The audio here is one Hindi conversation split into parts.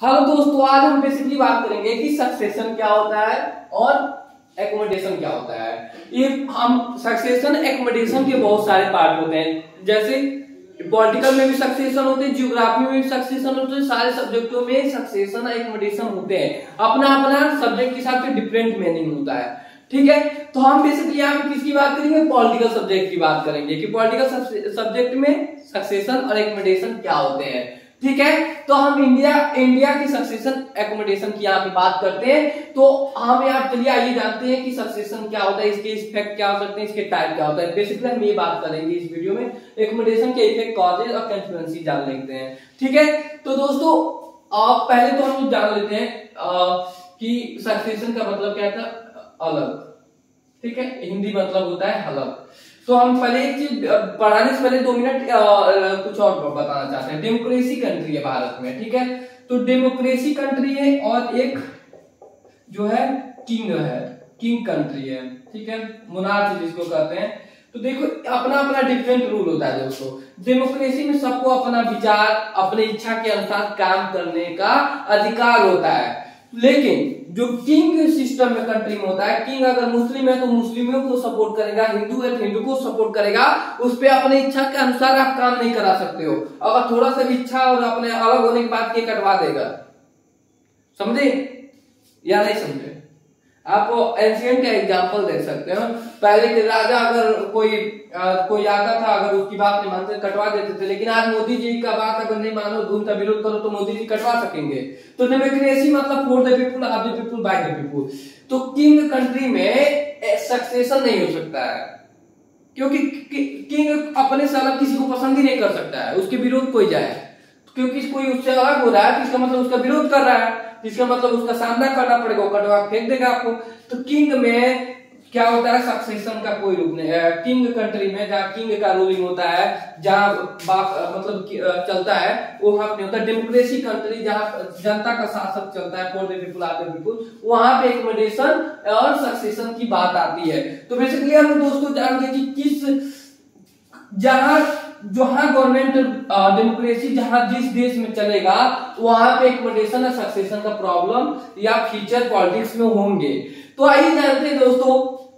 हेलो दोस्तों, आज हम बेसिकली बात करेंगे कि सक्सेशन क्या होता है और एकोमोडेशन क्या होता है। ये हम सक्सेशन एकोमोडेशन के बहुत सारे पार्ट होते हैं, जैसे पॉलिटिकल में भी सक्सेशन होते हैं, जियोग्राफी में भी सक्सेशन होते हैं, सारे सब्जेक्टों में सक्सेशन एकोमोडेशन होते हैं। अपना अपना सब्जेक्ट के हिसाब से डिफरेंट मीनिंग होता है। ठीक है, तो हम बेसिकली यहाँ पे किसकी बात करेंगे? पॉलिटिकल सब्जेक्ट की बात करेंगे कि पॉलिटिकल सब्जेक्ट में सक्सेशन और एकोमोडेशन क्या होते हैं। ठीक है, तो हम इंडिया की सक्सेशन एकोमोडेशन की यहाँ पे बात करते हैं। तो हम यहाँ चलिए आइए जानते हैं कि सक्सेशन क्या होता है, इसके इफेक्ट क्या हो सकते हैं, इसके टाइप क्या होता है। बेसिकली हम ये बात करेंगे इस वीडियो में, एकोमोडेशन के इफेक्ट, कॉजेज और कंसिक्वेंसेस जान लेते हैं। ठीक है, तो दोस्तों आप पहले तो हम जान लेते हैं कि सक्सेशन का मतलब क्या था? अलग। ठीक है, हिंदी मतलब होता है अलग। तो हम पहले एक चीज पढ़ाने से पहले 2 मिनट कुछ और बताना चाहते हैं। डेमोक्रेसी कंट्री है भारत में। ठीक है, तो डेमोक्रेसी कंट्री है और एक जो है किंग कंट्री है। ठीक है, मोनार्ची जिसको कहते हैं। तो देखो अपना अपना डिफरेंट रूल होता है दोस्तों। डेमोक्रेसी में सबको अपना विचार, अपने इच्छा के अनुसार काम करने का अधिकार होता है। लेकिन जो किंग सिस्टम में कंट्री में होता है, किंग अगर मुस्लिम है तो मुस्लिमों को सपोर्ट करेगा, हिंदू है तो हिंदू को सपोर्ट करेगा। उस पे अपने इच्छा के अनुसार आप काम नहीं करा सकते हो। अगर थोड़ा सा भी इच्छा और अपने अलग होने के बाद ये कटवा देगा। समझे या नहीं समझे? आप एंशिएंट का एग्जांपल देख सकते हो। पहले के राजा अगर कोई आता था, अगर उसकी बात नहीं मानते कटवा देते थे। लेकिन आज मोदी जी का बात अगर नहीं मानो, उनका विरोध करो तो मोदी जी कटवा सकेंगे। तो डेमोक्रेसी मतलब for the people, of the people, by the people. तो किंग कंट्री में सक्सेशन नहीं हो सकता है, क्योंकि किंग अपने से अलग किसी को पसंद ही नहीं कर सकता है, उसके विरोध कोई जाए। क्योंकि कोई उससे अलग हो रहा है तो इसका मतलब उसका विरोध कर रहा है, इसका मतलब उसका सामना करना पड़ेगा, कटवा फेंक देगा आपको। तो किंग में क्या होता है? सक्सेशन का कोई रूप नहीं है। किंग कंट्री में जहाँ किंग का रूलिंग होता है, जहाँ मतलब चलता है, वो वहां पे होता है। डेमोक्रेसी कंट्री जहाँ जनता का शासक चलता है, for the people, of the people, वहां पे एकोमोडेशन और सक्सेशन की बात आती है। तो बेसिकली हम दोस्तों जानेंगे कि किस जहां गवर्नमेंट डेमोक्रेसी जहां जिस देश में चलेगा, वहां पे एकोमोडेशन और सक्सेशन का प्रॉब्लम या फीचर पॉलिटिक्स में होंगे। तो आइए जानते हैं दोस्तों,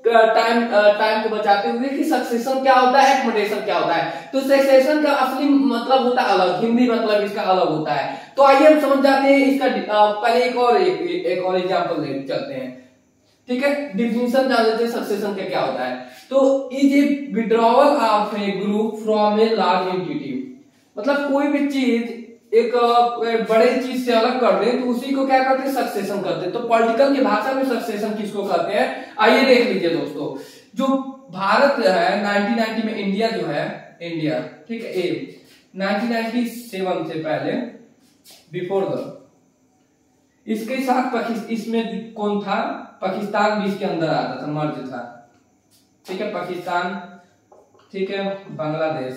टाइम को बचाते हुए, कि सक्सेशन क्या होता है, एकोमोडेशन क्या होता है। तो सक्सेशन का असली मतलब होता है अलग, हिंदी मतलब इसका अलग होता है। तो आइए हम समझ जाते हैं इसका। पहले एक और एग्जाम्पल चलते हैं। ठीक है, डिफिनेशन जान लेते हैं सक्सेशन का क्या होता है। तो is a withdrawal of a group from a large entity. मतलब कोई भी चीज एक बड़े चीज से अलग कर दे तो उसी को क्या करते हैं? सक्सेशन करते हैं। तो पॉलिटिकल की भाषा में सक्सेशन किसको कहते हैं, आइए देख लीजिए दोस्तों। जो भारत है 1990 में, इंडिया जो है, इंडिया, ठीक है, 1997 से पहले, बिफोर द, इसके साथ इसमें कौन था? पाकिस्तान भी इसके अंदर आता था, मर्ज था। ठीक है, पाकिस्तान, ठीक है, बांग्लादेश,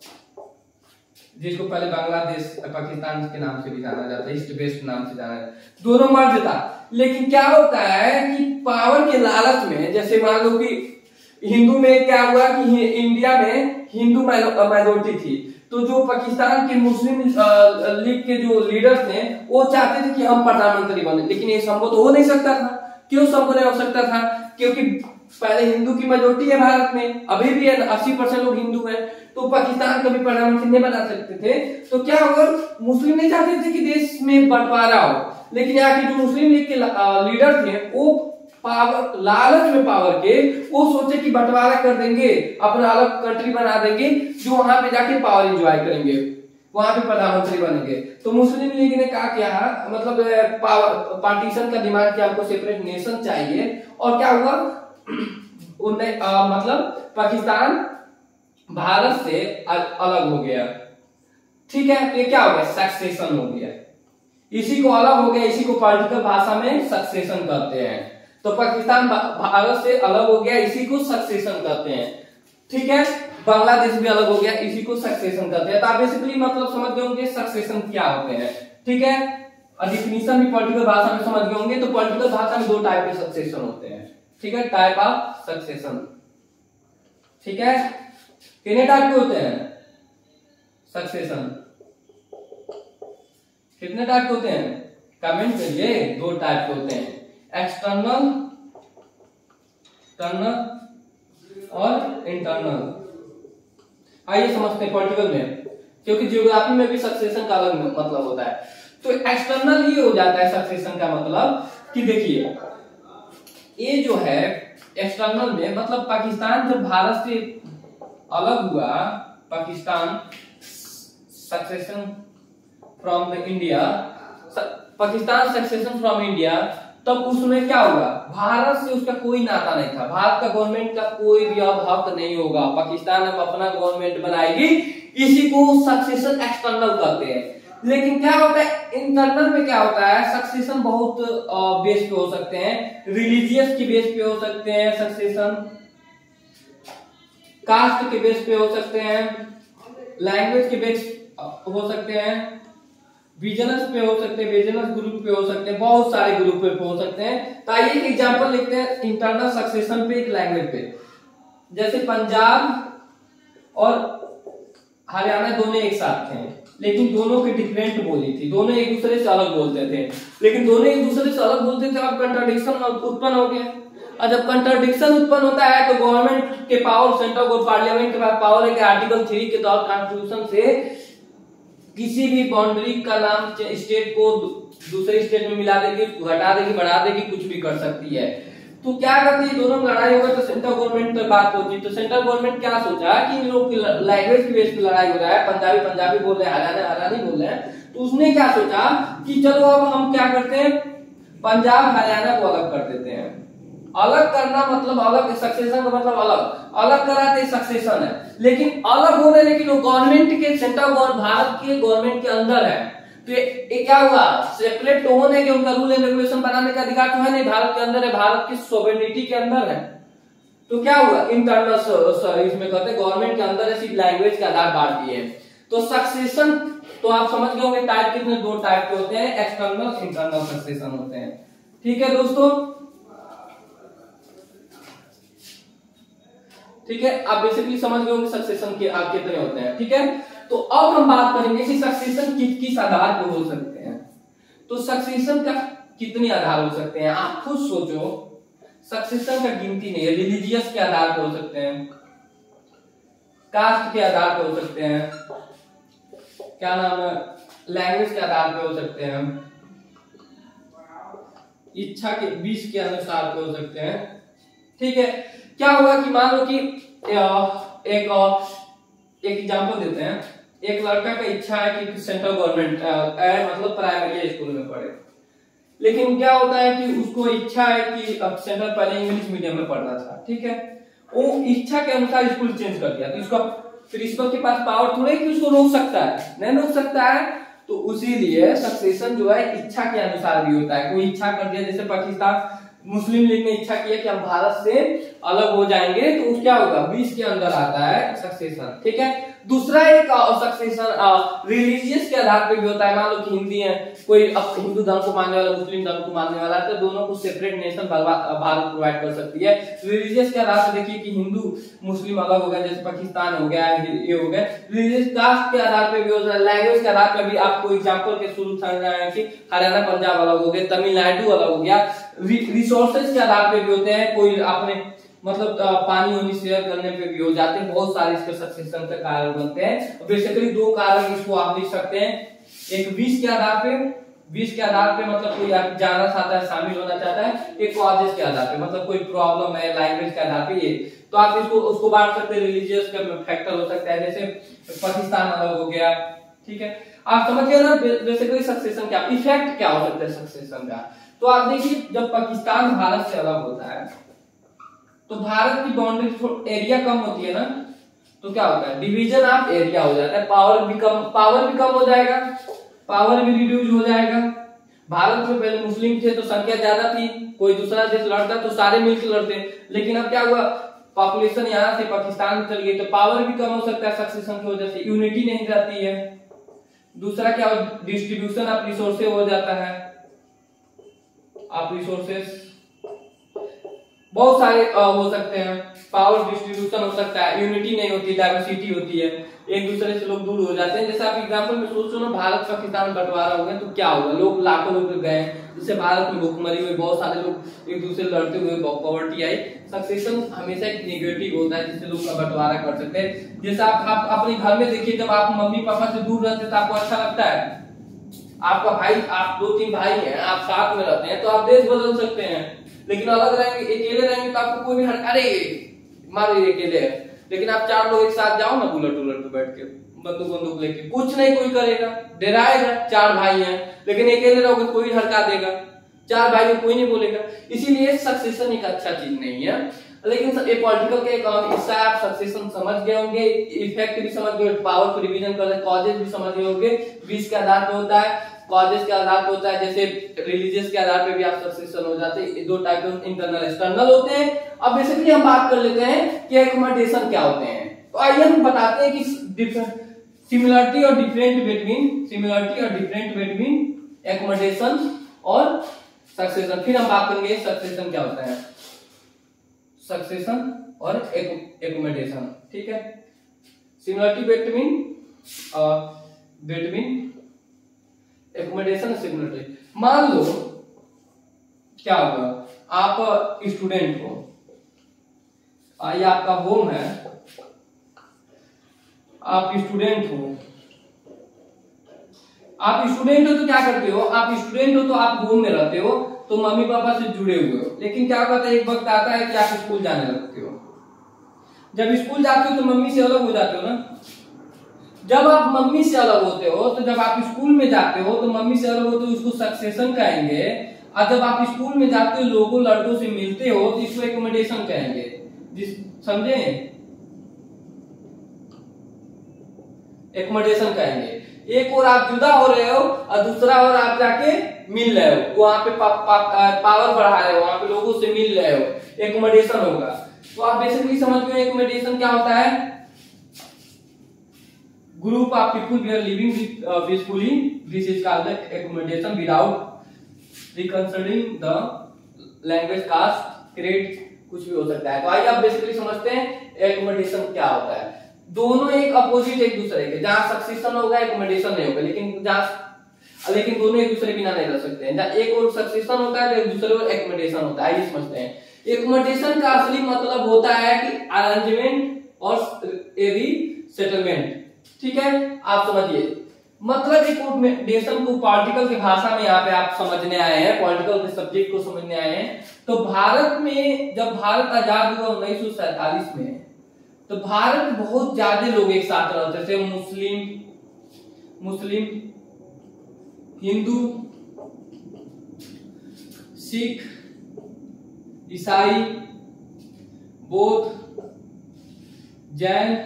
जिसको पहले बांग्लादेश पाकिस्तान के नाम से भी जाना जाता है, ईस्ट वेस्ट नाम से जाना जाता है, दोनों मर्ज था। लेकिन क्या होता है कि पावर के लालच में, जैसे मान लो कि हिंदू में क्या हुआ कि इंडिया में हिंदू मेजोरिटी थी, तो जो पाकिस्तान के मुस्लिम लीग के जो लीडर थे, वो चाहते थे कि हम प्रधानमंत्री बने। लेकिन ये संभव तो हो नहीं सकता था। क्यों संभव नहीं हो सकता था? क्योंकि पहले हिंदू की मेजोरिटी है भारत में, अभी भी 80% लोग हिंदू हैं, तो पाकिस्तान कभी प्रधानमंत्री नहीं बना सकते थे। तो क्या होगा, मुस्लिम नहीं चाहते थे कि देश में बंटवारा हो। लेकिन यहाँ के जो मुस्लिम लीग के लीडर थे, वो पावर, लालच में पावर के, वो सोचे कि बंटवारा कर देंगे, अपना अलग कंट्री बना देंगे, जो वहां पे जाके पावर एंजॉय करेंगे, वहां पे प्रधानमंत्री बनेंगे। तो मुस्लिम लीग ने कहा क्या, मतलब पार्टीशन का डिमांड किया, हमको सेपरेट नेशन चाहिए। और क्या हुआ, उन्हें मतलब पाकिस्तान भारत से अलग हो गया। ठीक है, ये क्या हो गया? सक्सेशन हो गया। इसी को अलग हो गया, इसी को पॉलिटिकल भाषा में सक्सेशन कहते हैं। तो पाकिस्तान भारत से अलग हो गया, इसी को सक्सेशन कहते हैं। ठीक है, बांग्लादेश भी अलग हो गया, इसी को सक्सेशन कहते हैं। तो आप बेसिकली मतलब समझ गए होंगे सक्सेशन क्या होते हैं। ठीक है, और डिफिनीशन भी पॉलिटिकल भाषा में समझ गए होंगे। तो पॉलिटिकल भाषा में 2 टाइप के सक्सेशन होते हैं। ठीक है, टाइप ऑफ सक्सेशन। ठीक है, कितने टाइप के होते हैं सक्सेशन? कितने टाइप के होते हैं? कमेंट करिए। दो टाइप के होते हैं, एक्सटर्नल और इंटरनल। आइए समझते हैं पॉलिटिकल में, क्योंकि ज्योग्राफी में भी सक्सेशन का अलग मतलब होता है। तो एक्सटर्नल ये हो जाता है सक्सेशन का मतलब कि देखिए ये जो है एक्सटर्नल में मतलब पाकिस्तान जब भारत से अलग हुआ, Pakistan succession from the India, Pakistan succession from India, तब उसमें क्या होगा, भारत से उसका कोई नाता नहीं था, भारत का गवर्नमेंट का कोई भी अब हक नहीं होगा, पाकिस्तान अब अपना गवर्नमेंट बनाएगी, इसी को सक्सेशन एक्सटर्नल कहते हैं। लेकिन क्या होता है इंटरनल में, क्या होता है सक्सेशन बहुत बेस पे हो सकते हैं, रिलीजियस की बेस पे हो सकते हैं सक्सेशन, कास्ट के बेस पे हो सकते हैं, लैंग्वेज के बेस हो सकते हैं, बिजनेस पे हो सकते हैं, बिजनेस ग्रुप पे हो सकते हैं, बहुत सारे ग्रुप पे हो सकते हैं। तो आइए एक एग्जांपल लिखते हैं इंटरनल सक्सेशन पे, एक लैंग्वेज पे। जैसे पंजाब और हरियाणा दोनों एक साथ थे, लेकिन दोनों की डिफरेंट बोली थी, दोनों एक दूसरे से अलग बोलते थे, लेकिन दोनों एक दूसरे से अलग बोलते थे, अब कंट्राडिक्शन उत्पन्न हो गया। और जब कंट्राडिक्शन उत्पन्न होता है तो गवर्नमेंट के पावर, सेंट्रल गवर्नमेंट, पार्लियामेंट के पास पावर है कि आर्टिकल 3 के तहत कॉन्स्टिट्यूशन से किसी भी बाउंड्री का नाम स्टेट को दूसरे स्टेट में मिला देगी, घटा देगी, बढ़ा देगी, कुछ भी कर सकती है। तो क्या करती है, दोनों में लड़ाई होगा तो सेंट्रल गवर्नमेंट पर बात होती है। तो सेंट्रल गवर्नमेंट क्या सोचा कि इन लोग की लैंग्वेज की बेस पे लड़ाई हो रहा है, पंजाबी पंजाबी बोल रहे हैं, हरियाणा हरियाणी बोल रहे हैं, तो उसने क्या सोचा कि चलो अब हम क्या करते हैं, पंजाब हरियाणा को अलग कर देते हैं। अलग करना मतलब अलग, सक्सेशन का मतलब अलग, अलग कराते सक्सेशन है, लेकिन अलग हो रहे, लेकिन वो गवर्नमेंट के, सेंट्रल भारत के गवर्नमेंट के अंदर है। तो ये क्या हुआ, सेपरेट तो होने के उनका रूल एंड रेगुलेशन बनाने का अधिकार तो है नहीं, भारत के अंदर है, भारत की सोवेरेनिटी के अंदर है। तो क्या हुआ इंटरनल, इसमें कहते हैं गवर्नमेंट के अंदर ऐसी लैंग्वेज के आधार बांट दिए। तो सक्सेशन तो आप समझ गए होंगे टाइप कितने, दो टाइप के होते हैं, एक्सटर्नल इंटरनल सक्सेशन होते हैं। ठीक है दोस्तों, ठीक है, आप बेसिकली समझ गए होंगे सक्सेशन के आप कितने होते हैं। ठीक है, तो अब हम बात करेंगे कि सक्सेशन किस आधार पे हो सकते हैं। तो सक्सेशन का कितने आधार हो सकते हैं, आप खुद सोचो। सक्सेशन का गिनती नहीं है, रिलीजियस के आधार पे हो सकते हैं, कास्ट के आधार पे हो सकते हैं, क्या नाम है, लैंग्वेज के आधार पे हो सकते हैं, इच्छा के 20 के अनुसार पे हो सकते हैं। ठीक है, क्या होगा कि मान लो कि एक एग्जांपल देते हैं, एक लड़का का इच्छा है कि सेंट्रल गवर्नमेंट मतलब प्राइमरी स्कूल में पढ़े, लेकिन क्या होता है कि उसको इच्छा है कि अब सेंट्रल पहले इंग्लिश मीडियम में पढ़ना था। ठीक है, वो इच्छा के अनुसार स्कूल चेंज कर दिया, तो इसका प्रिंसिपल के पास पावर थोड़े कि उसको रोक सकता है, नहीं रोक सकता है। तो उसी लिए सक्सेशन जो है इच्छा के अनुसार भी होता है। कोई इच्छा कर दिया, जैसे पाकिस्तान मुस्लिम लीग ने इच्छा किया कि हम भारत से अलग हो जाएंगे, तो क्या होगा 20 के अंदर आता है सक्सेशन। ठीक है, दूसरा एक सक्सेशन रिलीजियस के आधार पे भी होता है। मान लो कि हिंदी है, कोई अब हिंदू धर्म को मानने वाला, मुस्लिम धर्म को मानने वाला है, तो दोनों को सेपरेट नेशन भारत प्रोवाइड कर सकती है। रिलीजियस के आधार पे देखिए कि हिंदू मुस्लिम अलग हो गया, जैसे पाकिस्तान हो गया, ये हो गया। रिलीजियस कास्ट के आधार पे भी होता है, लैंग्वेज के आधार पे भी। आपको एग्जाम्पल के शुरू समझ आया कि हरियाणा पंजाब अलग हो गया, तमिलनाडु अलग हो गया। रिसोर्सेज के आधार पे भी होते हैं, कोई आपने मतलब पानी वानी शेयर करने पे भी हो जाते हैं, बहुत सारे इसके सक्सेशन के कारण बनते हैं। बेसिकली दो कारण इसको आप लिख सकते हैं, एक 20 के आधार पे, 20 के आधार पे मतलब कोई आप जाना चाहता है, शामिल होना चाहता है, एक कॉजेस के आधार पे मतलब कोई प्रॉब्लम है, लैंग्वेज के आधार पे ये, तो आप इसको उसको बांट सकते हैं। रिलीजियस का फैक्टर हो सकता है, जैसे पाकिस्तान अलग हो गया। ठीक है, आप समझ गए ना बेसिकली सक्सेशन क्या, इफेक्ट क्या हो सकता है सक्सेशन का। तो आप देखिए जब पाकिस्तान भारत से अलग होता है तो भारत की बाउंड्री एरिया कम होती है ना, तो क्या होता है डिवीजन ऑफ एरिया हो जाता है, पावर भी कम हो जाएगा, पावर भी रिड्यूस हो जाएगा। भारत में पहले मुस्लिम थे तो संख्या ज्यादा थी, कोई दूसरा देश लड़ता तो सारे मिलकर लड़ते, लेकिन अब क्या हुआ पॉपुलेशन यहाँ से पाकिस्तान में चल गई, तो पावर भी कम हो सकता है सक्सेशन की वजह से, यूनिटी नहीं रहती है। दूसरा क्या डिस्ट्रीब्यूशन ऑफ रिसोर्सेज हो जाता है, आप रिसोर्सेस बहुत सारे हो सकते हैं। पावर डिस्ट्रीब्यूशन हो सकता है, यूनिटी नहीं होती, डाइवर्सिटी होती है, एक दूसरे से लोग दूर हो जाते हैं। जैसे आप एग्जांपल में सोचो ना, भारत पाकिस्तान बंटवारा हो गया तो क्या होगा, लोग लाखों लोग गए, जैसे भारत में भूखमरी हुई, बहुत सारे लोग एक दूसरे लड़ते हुए पॉवर्टी आई। सक्सेशन हमेशा एक नेगेटिव होता है जिससे लोग का बंटवारा कर सकते हैं। जैसे आप अपने घर में देखिए, जब आप मम्मी पापा से दूर रहते तो आपको अच्छा लगता है, आपका भाई, आप 2-3 भाई हैं, आप साथ में रहते हैं तो आप देश बदल सकते हैं। लेकिन अलग रहेंगे, अकेले रहेंगे तो आपको कोई भी अरे मार ये अकेले है। लेकिन आप 4 लोग एक साथ जाओ ना, बुलेट पे बैठ के, बंदूक लेके, कुछ नहीं कोई करेगा, डराएगा, 4 भाई हैं। लेकिन अकेले रहोगे कोई हड़का देगा, 4 भाई में कोई नहीं बोलेगा। इसीलिए सक्सेशन एक अच्छा चीज नहीं है। लेकिन ये पॉलिटिकल के हिस्सा आप सक्सेशन समझ गए होंगे, इफेक्ट भी समझ गए, पावर को रिवीजन कर, कॉजेज भी समझ गए होंगे, बीच के आधार पे होता है, कॉजेज के आधार पे होता है, जैसे रिलीजियस के आधार पे भी आप सक्सेशन हो जाते हैं। 2 टाइप के इंटरनल एक्सटर्नल होते हैं। अब बेसिकली हम बात कर लेते हैं कि एकोमोडेशन क्या होते हैं। तो आइए हम बताते हैं कि सिमिलरिटी और डिफरेंट बिटवीन एकोमोडेशन और सक्सेशन। फिर हम बात करेंगे सक्सेशन क्या होता है, सक्सेशन और एकोमोडेशन, ठीक है। Similarity between accommodation, similarity. मान लो क्या होगा, आप स्टूडेंट हो, ये आपका होम है, आप स्टूडेंट हो तो क्या करते हो, आप स्टूडेंट हो तो आप होम में रहते हो, तो मम्मी पापा से जुड़े हुए हो। लेकिन क्या होता है, एक वक्त आता है कि आप स्कूल जाने लगते हो। जब स्कूल जाते हो तो मम्मी से अलग हो जाते हो ना। जब आप मम्मी से अलग होते हो, तो जब आप स्कूल में जाते हो तो मम्मी से अलग होते हो, उसको सक्सेशन कहेंगे। और जब आप स्कूल में जाते हो, लोगों लड़कों से मिलते हो, तो इसको एकोमोडेशन कहेंगे। समझे, एकोमोडेशन कहेंगे। एक और आप जुदा हो रहे हो और दूसरा और आप जाके मिल रहे हो, वहां पे पावर बढ़ा रहे हो, वहां पे लोगों से मिल रहे हो, एकोमोडेशन होगा। तो आप बेसिकली समझ गए एकोमोडेशन क्या होता है, group of people we are living peacefully, this is called accommodation without reconsidering the language, caste, creed, कुछ भी हो सकता है। तो आइए आप बेसिकली समझते हैं एकोमोडेशन क्या होता है। दोनों एक अपोजिट एक दूसरे के, जहां सक्सेशन होगा एकोमोडेशन नहीं होगा, लेकिन दोनों एक दूसरे बिना नहीं रह सकते हैं। जहां एक और सक्सेशन होता है तो एक दूसरे और एकोमोडेशन होता है। आइए समझते हैं। एकोमोडेशन का असली मतलब होता है कि अरेंजमेंट और सेटलमेंट, ठीक है, आप समझिए। मतलब एकोमोडेशन को पॉलिटिकल की भाषा में यहाँ पे आप समझने आए हैं, पॉलिटिकल के सब्जेक्ट को समझने आए हैं। तो भारत में जब भारत आजाद हुआ 1947 में, तो भारत में बहुत ज्यादा लोग एक साथ रहते थे, मुस्लिम, हिंदू, सिख, ईसाई, बौद्ध, जैन,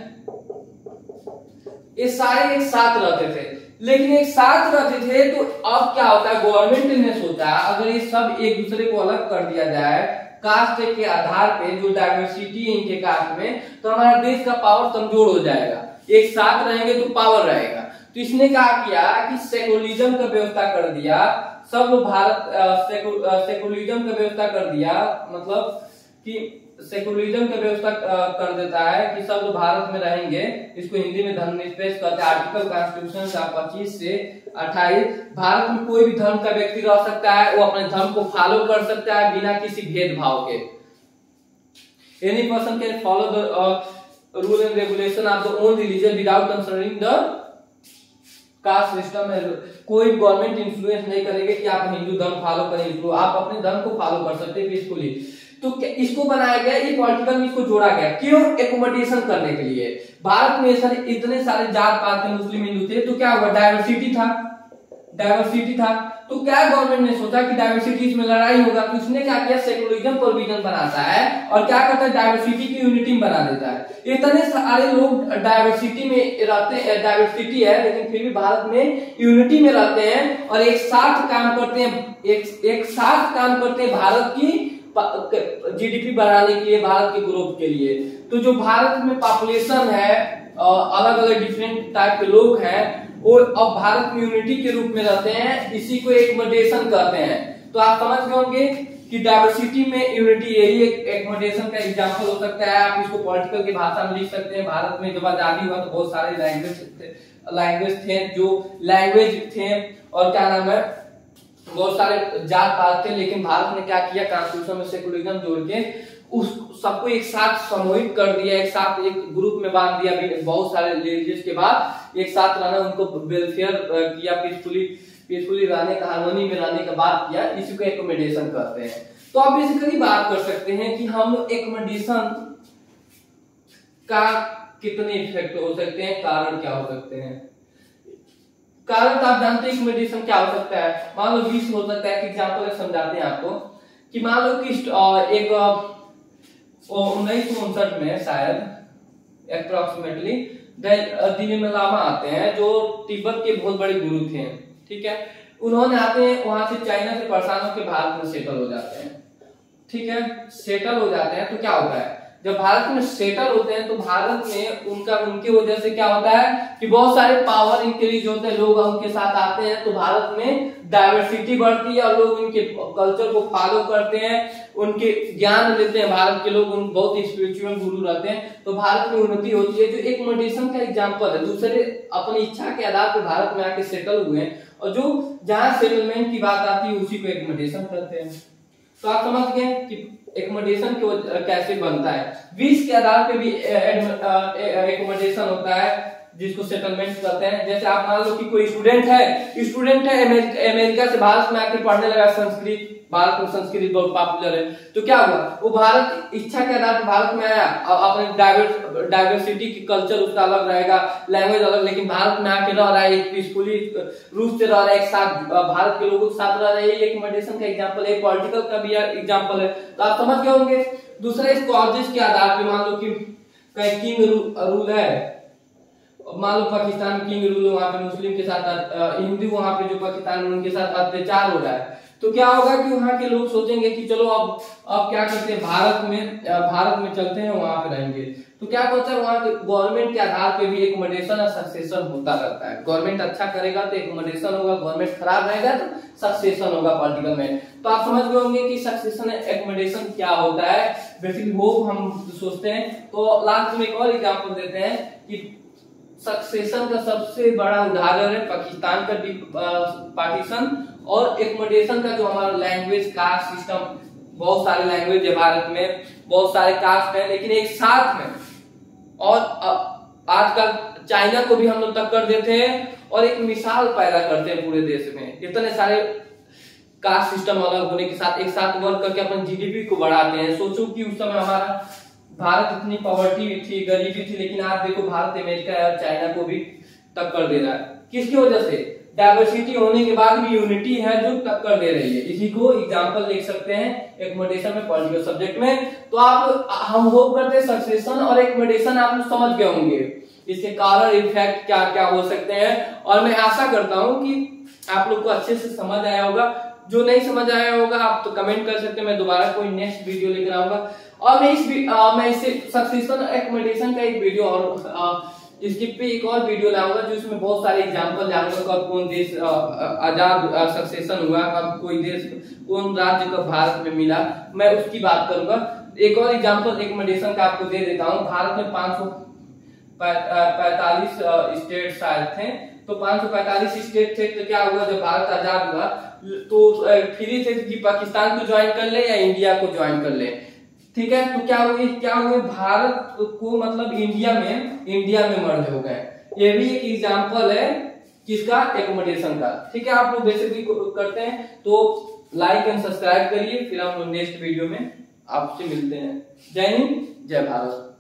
ये सारे एक साथ रहते थे। लेकिन एक साथ रहते थे तो अब क्या होता है, गवर्नमेंट ने सोचा अगर ये सब एक दूसरे को अलग कर दिया जाए कास्ट के आधार पे, जो डाइवर्सिटी है इनके कास्ट में, तो हमारा देश का पावर कमजोर हो जाएगा। एक साथ रहेंगे तो पावर रहेगा। तो इसने क्या किया कि सेकुलरिज्म का व्यवस्था कर दिया। सब लोग सेकुलरिज्म का व्यवस्था कर दिया, मतलब कि सेकुलरिज्म का व्यवस्था कर देता है कि सब लोग भारत में रहेंगे। इसको हिंदी में धर्मनिरपेक्ष कहते हैं। आर्टिकल कॉन्स्टिट्यूशन का 25 से 28, भारत में कोई भी धर्म का व्यक्ति रह सकता है, वो अपने धर्म को फॉलो कर सकता है बिना किसी भेदभाव के। Any person can follow the rule and regulation of the own religion without considering the caste system. कोई गवर्नमेंट इन्फ्लुएंस नहीं करेगी कि आप हिंदू धर्म फॉलो करें, तो आप अपने धर्म को फॉलो कर सकते हैं पीसफुली। तो इसको बनाया गया, ये पॉलिटिकल में इसको जोड़ा गया, क्यों, एकोमोडेशन करने के लिए। भारत में इतने सारे जात पात थे, मुस्लिम, हिंदू थे, तो क्या हुआ, डाइवर्सिटी था। तो क्या गवर्नमेंट ने सोचा कि डाइवर्सिटी इसमें लड़ाई होगा, तो इसने क्या किया, सेकुलरिज्म प्रोविजन बनाता है और क्या करता है, डाइवर्सिटी की यूनिटी में बना देता है। इतने सारे लोग डाइवर्सिटी में रहते हैं, डाइवर्सिटी है लेकिन फिर भी भारत में यूनिटी में रहते हैं और एक साथ काम करते हैं भारत की जीडीपी बढ़ाने के लिए, भारत के ग्रोथ के लिए। तो जो भारत में पॉपुलेशन है, अलग अलग डिफरेंट टाइप के लोग हैं, वो अब भारत में यूनिटी के रूप में रहते हैं, इसी को एकोमोडेशन कहते हैं। तो आप समझ गए होंगे कि डाइवर्सिटी में यूनिटी, यही एक एकोमोडेशन का एग्जांपल हो सकता है। आप इसको पॉलिटिकल की भाषा में लिख सकते हैं। भारत में जब आजादी हुआ तो बहुत सारे लैंग्वेज थे, जो लैंग्वेज थे और क्या नाम है, बहुत सारे जात पात थे, लेकिन भारत ने क्या किया, कॉन्स्टिट्यूशन में सेकुलरिज्म जोड़ के उस सबको एक साथ समूहित कर दिया, एक साथ एक ग्रुप में बांध दिया। बहुत सारे रिलीजियस के बाद एक साथ रहना, उनको वेलफेयर किया, पीसफुली रहने का, हार्मनी में रहने का बात किया। इसी को एकोमोडेशन कहते हैं। तो आप बेसिकली बात कर सकते हैं कि हम एकोमोडेशन का कितने इफेक्ट हो सकते हैं, कारण क्या हो सकते हैं। कारण तो आप जानते हैं एकोमोडेशन क्या हो सकता है। मान लो 20 हो सकता है। एग्जाम्पल समझाते हैं आपको कि मान लो कि एक 1959 में शायद अप्रोक्सीमेटली दिल्ली में लामा आते हैं, जो तिब्बत के बहुत बड़े गुरु थे, ठीक है। उन्होंने आते हैं वहां से, चाइना से परेशान होकर भारत में सेटल हो जाते हैं, ठीक है। सेटल हो जाते हैं तो क्या होता है, जब भारत में सेटल होते हैं तो भारत में उनकी वजह से क्या होता है कि बहुत सारे पावर इंक्रीज होते हैं, लोग उनके साथ आते हैं, तो भारत में डाइवर्सिटी बढ़ती है और लोग उनके कल्चर को फॉलो करते हैं, उनके ज्ञान लेते हैं। भारत के लोग बहुत स्पिरिचुअल गुरु रहते हैं, तो भारत में उन्नति होती है, जो एकोमोडेशन का एग्जाम्पल है। दूसरे अपनी इच्छा के आधार पर भारत में आके सेटल हुए हैं, और जो जहां सेटलमेंट की बात आती है उसी को एकोमोडेशन कहते हैं। तो आप समझ गए कि एकोमोडेशन कैसे बनता है। 20 के आधार पे भी एकोमोडेशन होता है, जिसको सेटलमेंट कहते हैं। जैसे आप मान लो कि कोई स्टूडेंट है अमेरिका से भारत में आके पढ़ने लगा संस्कृत, भारत में संस्कृत बहुत पॉपुलर है, तो क्या हुआ, वो भारत इच्छा के आधार पर भारत में आया, अपने डाइवर्सिटी की कल्चर उसका अलग रहेगा, लैंग्वेज अलग, लेकिन भारत में आके रह रहा है, एक पीसफुली रूप से रह रहा है, एक साथ भारत के लोगों के साथ रह रहा है। ये एकोमोडेशन का एग्जांपल है, पॉलिटिकल का भी एग्जांपल है। तो आप समझ गए होंगे। दूसरा, इस कॉजेस के आधार पर मान लो कि कहीं किंग रूल है, मान लो पाकिस्तान किंग रूल, वहां पे मुस्लिम के साथ हिंदू, वहां पे जो पाकिस्तान उनके साथ अत्याचार हो रहा है, तो क्या होगा कि वहां के लोग सोचेंगे कि चलो अब क्या करते हैं, भारत में चलते हैं, वहां पे रहेंगे। तो क्या होता है, वहां के गवर्नमेंट के आधार पे भी एकोमोडेशन और सक्सेशन होता रहता है। गवर्नमेंट अच्छा करेगा तो एकोमोडेशन होगा, गवर्नमेंट खराब रहेगा तो सक्सेशन होगा पॉलिटिकल में। तो आप समझ गए होंगे कि सक्सेशन एकोमोडेशन क्या होता है, बेसिकली वो हम सोचते हैं। तो लास्ट में एक और एग्जाम्पल देते हैं कि सक्सेशन का सबसे बड़ा उदाहरण है पाकिस्तान का पार्टीशन, और एकोमोडेशन का जो हमारा लैंग्वेज कास्ट सिस्टम, बहुत सारे लैंग्वेज है भारत में, बहुत सारे कास्ट है, लेकिन एक साथ में, और आजकल चाइना को भी हम लोग टक्कर देते हैं और एक मिसाल पैदा करते हैं पूरे देश में। इतने सारे कास्ट सिस्टम अलग होने के साथ एक साथ वर्क करके अपन जीडीपी को बढ़ाते हैं। सोचो कि उस समय हमारा भारत इतनी पॉवर्टी थी, गरीबी थी, लेकिन आज देखो भारत अमेरिका और चाइना को भी टक्कर दे रहा है। किसकी वजह से, डाइवर्सिटी होने के बाद भी यूनिटी है जो टक्कर दे रही है। इसी को एग्जांपल लिख सकते हैं एकोमोडेशन में, पॉलिटिकल सब्जेक्ट में। तो हम होप करते हैं सक्सेशन और एकोमोडेशन आप लोग समझ गए होंगे, इसके कारण इफेक्ट क्या क्या हो सकते हैं, और मैं आशा करता हूं कि आप लोग को अच्छे से समझ आया होगा। जो नहीं समझ आया होगा आप तो कमेंट कर सकते हैं, मैं दोबारा कोई नेक्स्ट वीडियो लेकर आऊंगा। और मैं इससे सक्सेशन एकोमोडेशन का एक वीडियो और इसके पे एक और वीडियो लाऊंगा, जिसमें बहुत सारे एग्जांपल जानूंगा, कब कौन देश आजाद सक्सेशन हुआ, कब कोई देश, कौन राज्य कब भारत में मिला, मैं उसकी बात करूंगा। एक और एग्जांपल एकोमोडेशन का आपको दे देता हूँ। भारत में 545 स्टेट शायद थे, तो 545 स्टेट थे, तो क्या हुआ जब भारत आजाद हुआ तो फ्री थे कि पाकिस्तान को ज्वाइन कर ले या इंडिया को ज्वाइन कर ले, ठीक है। तो क्या हुए भारत को मतलब इंडिया में मर्ज हो गए। ये भी एक एग्जांपल है किसका, एकोमोडेशन का, ठीक है। आप लोग बेसिकली करते हैं तो लाइक एंड सब्सक्राइब करिए, फिर हम लोग नेक्स्ट वीडियो में आपसे मिलते हैं। जय हिंद, जय भारत।